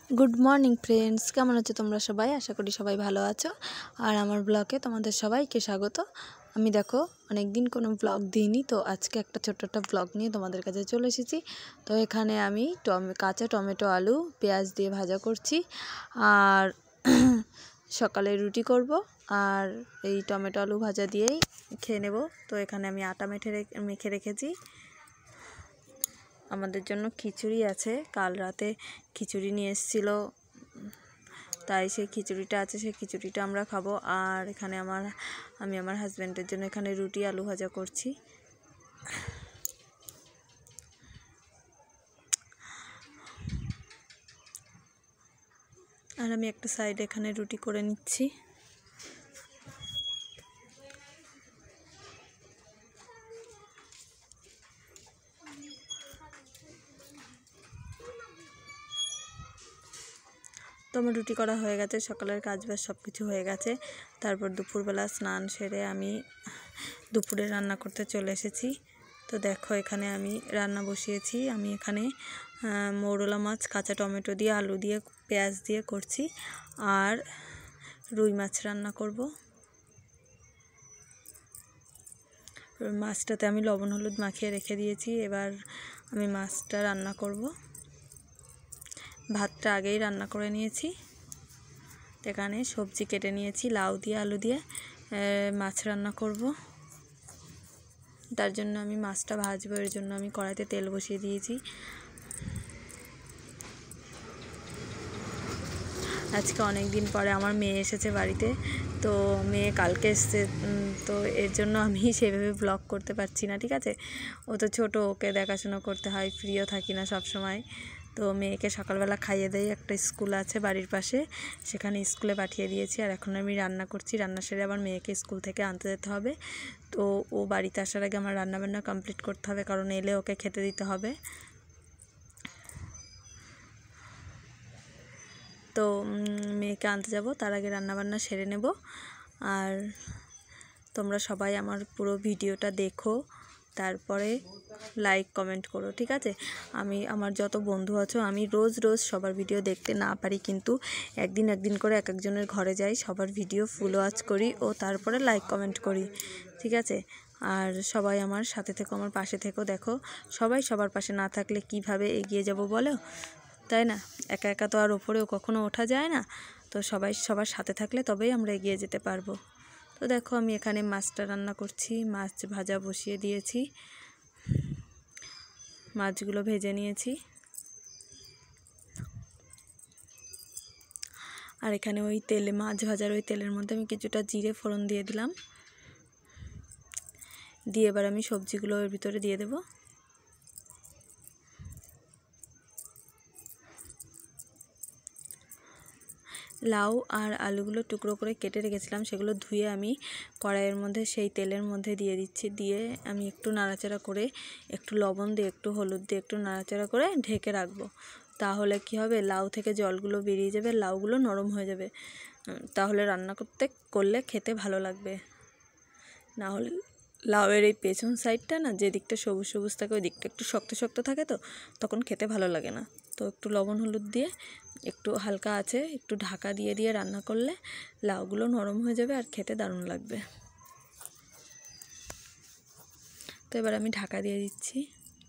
Good morning friends केमन आछो तोमरा सबाई आशा करी सबाई भालो आछो और आमार ब्लगे तोमादेर सबाइके स्वागत। आमी देखो अनेक दिन कोनो ब्लग दिइनी तो आज के एक छोट्ट एक ब्लग निये तोमादेर काछे चले एसेछि। तो एखाने आमी काँचा टमेटो आलू पेঁয়াজ दिए भाजा करछि और सकाले रुटी करब और এই टमेटो आलू भाजा दिएई खेये नेब। तो एखाने आमी आटा मेखे रेखेछि। आमादेर जन्य खिचुड़ी आछे, काल राते खिचुड़ी निये एसेछिलो ताई सेई खिचुड़ीटा आछे, सेई खिचुड़ीटा आमरा खाबो। और एखाने आमी आमार हाजबैंडेर जन्य एखाने रुटी आलू भाजा करछि। और आमी एकटा साइडे एखाने रुटी करे निচ্ছি। तो आमार रुटी करा हो गेছে, सकालेर काजबाज सबकिছু হয়ে গেছে। তারপর দুপুরবেলা স্নান সেরে আমি দুপুরে রান্না করতে চলে এসেছি। তো দেখো এখানে আমি রান্না বসিয়েছি। আমি এখানে মৌরলা মাছ কাঁচা টমেটো দিয়ে আলু দিয়ে পেঁয়াজ দিয়ে করছি আর রুই মাছ রান্না করব। মাছটাতে আমি লবণ হলুদ মাখিয়ে রেখে দিয়েছি। এবার আমি মাছটা রান্না করব। ভাতটা আগেই রান্না করে নিয়েছি। এখানে সবজি কেটে নিয়েছি, লাউ দিয়ে আলু দিয়ে মাছ রান্না করব। তার জন্য আমি মাছটা ভাজবো, এর জন্য আমি কড়াইতে তেল বসিয়ে দিয়েছি। আজকে অনেক দিন পরে আমার মেয়ে এসেছে বাড়িতে। তো মেয়ে কালকে এসেছে, তো এর জন্য আমি সেভাবে ব্লগ করতে পারছি না। ঠিক আছে, ও তো ছোটো, ওকে দেখাশোনা করতে হয়, ফ্রিও থাকি না সব সময়। তো মেয়েকে সকালবেলা খাইয়ে দেই, একটা স্কুল আছে বাড়ির পাশে, সেখানে স্কুলে পাঠিয়ে দিয়েছি। আর এখন আমি রান্না করছি, রান্না সেরে আবার মেয়েকে স্কুল থেকে আনতে যেতে হবে। তো ও বাড়িতে আসার আগে আমার রান্নাবান্না কমপ্লিট করতে হবে, কারণ এলে ওকে খেতে দিতে হবে। তো মেয়েকে আনতে যাব, তার আগে রান্নাবান্না সেরে নেব। আর তোমরা সবাই আমার পুরো ভিডিওটা দেখো, তারপরে লাইক কমেন্ট করো। ঠিক আছে, আমি আমার যত বন্ধু আছো, আমি রোজ রোজ সবার ভিডিও দেখতে না পারি, কিন্তু একদিন একদিন করে এক একজনের ঘরে যাই, সবার ভিডিও ফুল ওয়াচ করি ও তারপরে লাইক কমেন্ট করি। ঠিক আছে, আর সবাই আমার সাথে থেকো, আমার পাশে থেকো। দেখো সবাই সবার পাশে না থাকলে কিভাবে এগিয়ে যাব বলো, তাই না? একা একা তো আর ওপরেও কখনো ওঠা যায় না। তো সবাই সবার সাথে থাকলে তবেই আমরা এগিয়ে যেতে পারবো। তো দেখো আমি এখানে মাছটা রান্না করছি, মাছ ভাজা বসিয়ে দিয়েছি, মাছগুলো ভেজে নিয়েছি। আর এখানে ওই তেলে মাছ ভাজার ওই তেলের মধ্যে আমি কিছুটা জিরে ফোড়ন দিয়ে দিলাম, দিয়ে এবার আমি সবজিগুলো এর ভিতরে দিয়ে দেবো। লাউ আর আলুগুলো টুকরো করে কেটে রেখেছিলাম, সেগুলো ধুয়ে আমি কড়াইয়ের মধ্যে সেই তেলের মধ্যে দিয়ে দিচ্ছি। দিয়ে আমি একটু নাড়াচাড়া করে, একটু লবণ দিয়ে, একটু হলুদ দিয়ে একটু নাড়াচাড়া করে ঢেকে রাখবো। তাহলে কি হবে, লাউ থেকে জলগুলো বেরিয়ে যাবে, লাউগুলো নরম হয়ে যাবে। তাহলে রান্না করলে খেতে ভালো লাগবে। না হলে লাউয়ের এই পেছন সাইডটা না, যে দিকটা সবুজ সবুজ থাকে ওই দিকটা একটু শক্ত শক্ত থাকে, তো তখন খেতে ভালো লাগে না। তো একটু লবণ হলুদ দিয়ে একটু হালকা আছে একটু ঢাকা দিয়ে দিয়ে রান্না করলে লাউগুলো নরম হয়ে যাবে আর খেতে দারুণ লাগবে। তো এবার আমি ঢাকা দিয়ে দিচ্ছি।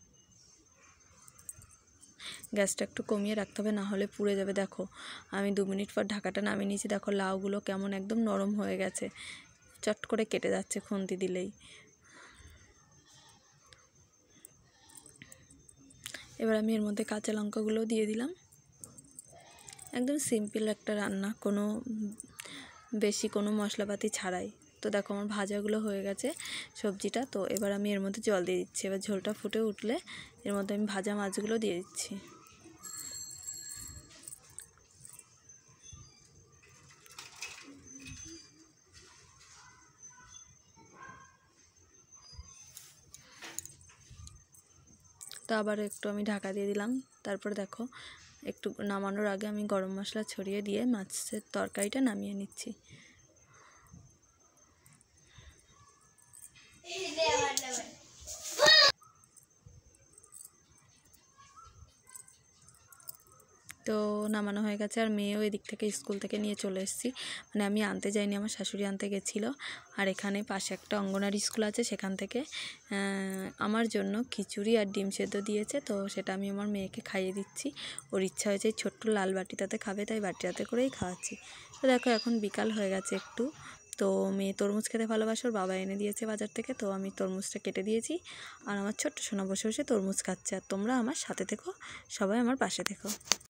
গ্যাসটা একটু কমিয়ে রাখতে হবে, না হলে পুড়ে যাবে। দেখো আমি 2 মিনিট পর ঢাকাটা নামিয়ে নিয়েছি। দেখো লাউগুলো কেমন একদম নরম হয়ে গেছে, চট করে কেটে যাচ্ছে খুন্তি দিলেই। এবার আমি এর মধ্যে কাঁচা লঙ্কাগুলো দিয়ে দিলাম। একদম সিম্পল একটা রান্না, কোনো বেশি কোনো মশলাপাতি ছাড়াই। তো দেখো আমার ভাজাগুলো হয়ে গেছে সবজিটা। তো এবার আমি এর মধ্যে জল দিয়ে দিচ্ছি। এবার ঝোলটা ফুটে উঠলে এর মধ্যে আমি ভাজা মাছগুলো দিয়ে দিচ্ছি। তো আবার একটু আমি ঢাকা দিয়ে দিলাম। তারপর দেখো একটু নামানোর আগে আমি গরম মশলা ছড়িয়ে দিয়ে মাছের তরকারিটা নামিয়ে নিচ্ছি। তো নামানো হয়ে গেছে। আর মেয়েও এদিক থেকে স্কুল থেকে নিয়ে চলে এসেছি, মানে আমি আনতে যাইনি, আমার শাশুড়ি আনতে গেছিলো। আর এখানে পাশে একটা অঙ্গনারী স্কুল আছে, সেখান থেকে আমার জন্য খিচুড়ি আর ডিম সেদ্ধ দিয়েছে, তো সেটা আমি আমার মেয়েকে খাইয়ে দিচ্ছি। ওর ইচ্ছা হয়েছে ছোট্ট লাল বাটিটাতে খাবে, তাই বাটিটাতে করেই খাওয়াচ্ছি। তো দেখো এখন বিকাল হয়ে গেছে একটু, তো মেয়ে তরমুজ খেতে ভালোবাসে, ওর বাবা এনে দিয়েছে বাজার থেকে, তো আমি তরমুজটা কেটে দিয়েছি। আর আমার ছোট্ট সোনা বসে বসে তরমুজ খাচ্ছে। আর তোমরা আমার সাথে থেকো, সবাই আমার পাশে থেকো।